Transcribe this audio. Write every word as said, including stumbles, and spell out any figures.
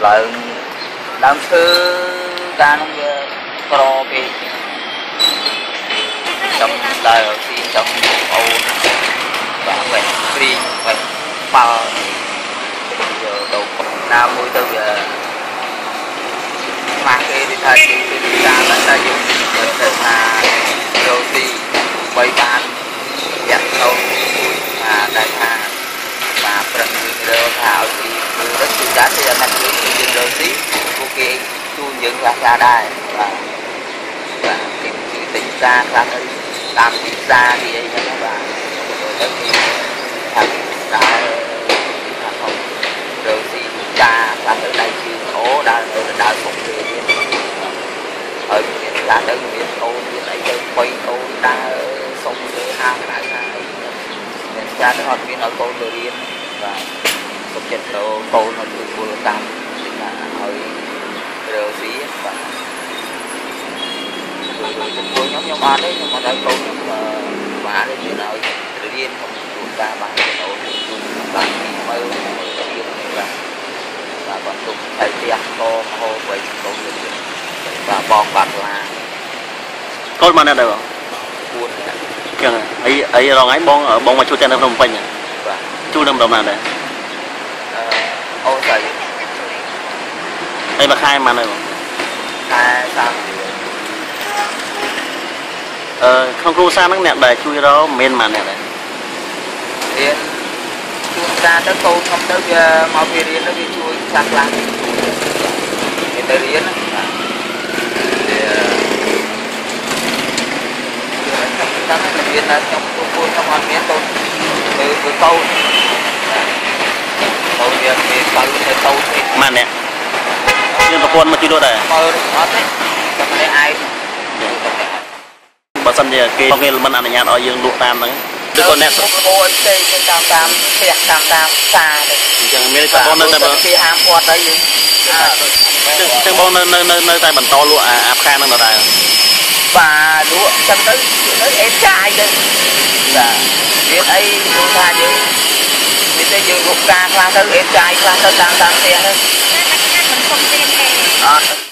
ឡើងដើមឈើការនោះវាក្រពេកចំដើរទីចំអូនបាទវិញព្រីវិញបាល់យកទៅណាមួយទៅវាម៉ាស់គេថាជាការតែតែយើងទៅថាយកទីបីបានយ៉ាក់ទៅថាតែថាបាទប្រឹងយើងរកថាឲ្យទីគឺរត់ពីកាត់ទីអត់យើងយើងរកទីពួកគេជួនយើងខ្លះខ្លះដែរបាទបាទទីទីទីការខ្លះទៅតាមទីផ្សារទីអីហ្នឹងបាទទៅទីថាដើរថាហូបរកទីការខ្លះទៅដៃជើងអូដើរទៅដើរពុកគេទៀតហើយមានខ្លះទៅមានអូនមានអីទៅបីអូនដើរសុំទៅហាងដៅណាអីមានចាទៅអត់មានឲ្យកូនទៅរៀនបាទសុខចិត្តទៅកូនឲ្យជួយពលកម្មទីណាឲ្យរើស៊ីបាទជួយជួយខ្ញុំខ្ញុំអត់ទេខ្ញុំអត់ឲ្យកូនខ្ញុំបាទទេមានឲ្យរៀនខ្ញុំជួនការបាទអូនជួយបានពីមើលរៀនបាទបាទគាត់ទុកតែផ្ទះកោមហូបໄວកូនទៅបាទបងបាត់ឡាកូនមកនៅđâuពួនចឹងអីអីរងឯងបងបងមកជួយតែនៅភ្នំពេញបាទជួយនៅប្រហែលដែរអឺអូស្អីអីមួយខែមកនៅខែសាមអឺក្នុងគ្រួសារហ្នឹងអ្នកដែលជួយរកមានប៉ុន្មានអ្នកដែររៀនជួនកាលទៅកូនខ្ញុំទៅវាមកវារៀនទៅវាជួយខ្លះខ្លះវាទៅរៀនណាបាទតាមតែមានតែខ្ញុំពូពូខ្ញុំអត់មានតូនទៅទៅតូនតូនវាមានទៅទៅតូនទេម៉ានអ្នកមានប្រពន្ធមកជួយលក់ដែរមើលអត់ទេតែម្នាក់ឯងបើសិនជាគេគេមិនអនុញ្ញាតឲ្យយើងលក់តាមហ្នឹងឬក៏អ្នកអូយផ្សេងទៅតាមតាមផ្ទះតាមតាមផ្សារទៅអញ្ចឹងមានតែបងនៅតែគេហាមគាត់ទៅយើងអញ្ចឹងបងនៅនៅនៅតែបន្តលក់អាផ្កាហ្នឹងដដែលបាទលក់ចឹងទៅទៅអេចាយទៅបាទមានអីព្រោះថាយើងមានតែយើងលក់ការខ្លះទៅអេចាយខ្លះទៅតាមតាមផ្ទះទៅតែមិនខ្ញុំមិនសុំtiềnទេអត់